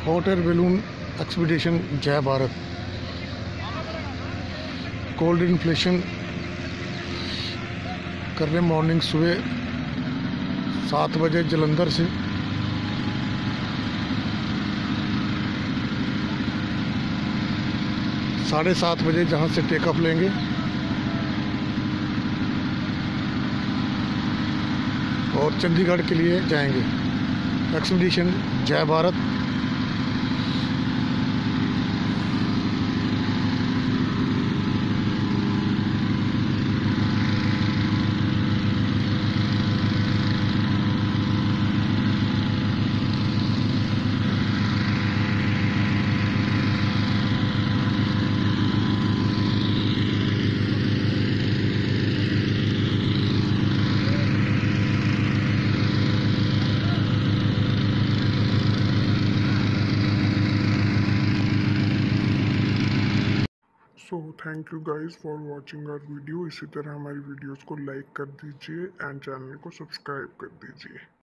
Hot air balloon expedition Jai Bharat. Cold inflation कर रहे morning सुबह 7 बजे जलंधर से। साढ़े 7 बजे जहाँ से टेक ऑफ लेंगे और चंडीगढ़ के लिए जाएंगे। Expedition Jai Bharat. So thank you guys for watching our video. इसी तरह हमारी वीडियोस को लाइक कर दीजिए एंड चैनल को सब्सक्राइब कर दीजिए।